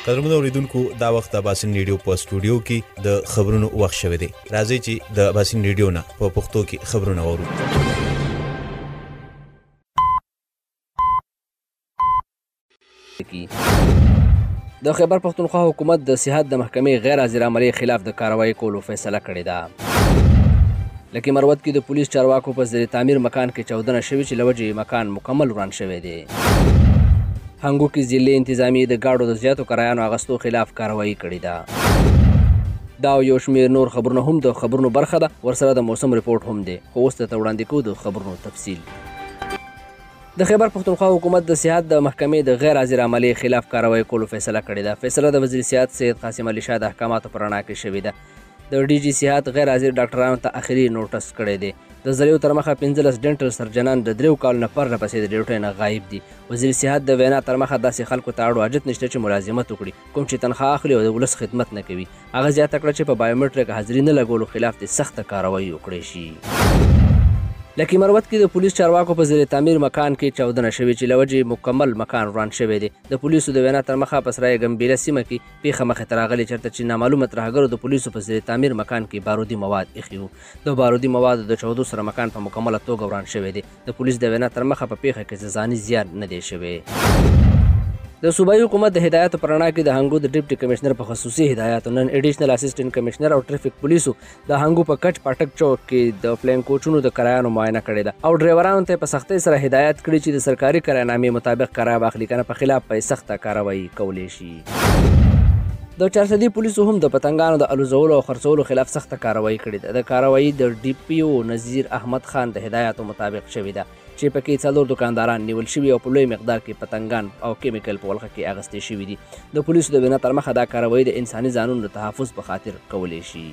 قدرمنو اوریدونکو دا وخت د باسن ریډیو په سټوډیو کې د خبرونو وخت شوه دی. راځي چې د باسن ریډیو نه په پښتو کې خبرونه اورو. د خیبر پښتونخوا حکومت د صحت د محکمې غیر حاضر عملي خلاف د کاروایی کولو فیصله کړې ده. لکه مروت کې د پولیس چارواکو په زیر تعمیر مکان کې چاودنه شوې چې لوجې مکان مکمل وران شوی دی. هنګو کې ضلعي انتظامیه د ګاډو د زیاتو کرایانو اغستو خلاف کاروایی کړې ده. دا یو شمېر نور خبرونه هم د خبرونو برخه ده. ورسره د موسم ریپورټ هم دی. خو اوس ته وړاندې کوو د خبرونو تفصیل. د خیبر پښتونخوا حکومت د صحت د محکمې د غیر حاضر عملي خلاف کاروایی کولو فیصله کړې ده. فیصله د وزیر صحت سید قاسم علي شاه د احکاماتو په رڼا کې شوې ده. د ډي جي صحت غیر حاضر ډاکټرانو ته اخري نوټس کړی دی. د زریو تر مخه 15 ډینټل سرجنان د 3 کالو نه پرله پسې د ډیوټۍ نه غایب دي. وزیر صحت د وینا تر مخه داسې خلکو ته اړ حاجت نشته چې ملازمت وکړي، کوم چې تنخواه اخلي او د ولس خدمت نه کوي. هغه زیاته کړه چې په بایومټریک حاضري نه لګولو خلاف د سخته کاروایی وکړي شي. لکه مروت کې د پولیس چارواکو په زیر تعمیر مکان کې چاودنه شوې چې لوجې مکمل مکان وران شوی دی. د پولیسو د وینا تر مخه په سرای ګمبیله سیمه کې پیښه مخې ته راغلې چېرته چې نامعلومه ترهګرو د پولیسو په زیر تعمیر مکان کې بارودي مواد ایښي وو. د بارودي موادو د چاودو سره مکان په مکمله توګه وران شوی دی. د پولیس د وینا تر مخه په پیښه کې ځاني زیان نه دی شوی. د صوبایي حکومت د هدایاتو پر رڼا کې د هنګو د ډیپټي کمشنر په خصوصي هدایاتو نن ایډیشنل اسسټنټ کمشنر او ټریفیک پولیسو د هنګو په کچ پاټک چوک کې د پلین کوچونو د کرایانو معاینه کړې ده او ډرایورانو ته په سختۍ سره هدایت کړي چې د سرکاري کرایه‌نامې مطابق کرایه واخلي، کنه په خلاف په سخته کاروایی کولی شي. د چارسدي پولیسو هم د پتنګانو د الوزولو او خرڅولو خلاف سخته کاروایی کړې ده. د کاروایی د ډي پی او نذیر احمد خان د هدایاتو مطابق شوې ده چې پکې 4 دکانداران نیول شوي او په لوی مقدار کې پتنګان او کیمیکل په ولخه کې اغستې شوي دي. د پولیسو د وینا تر مخه دا کاروایی د انساني ځانونو د تحفظ په خاطر کولی شي.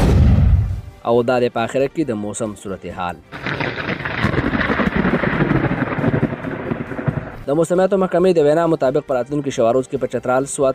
او دا د په آخره کې د موسم صورتحال. د موسمیاتو محکمې د وینا مطابق په راتلونکي شواروز کې په چترال، سوات،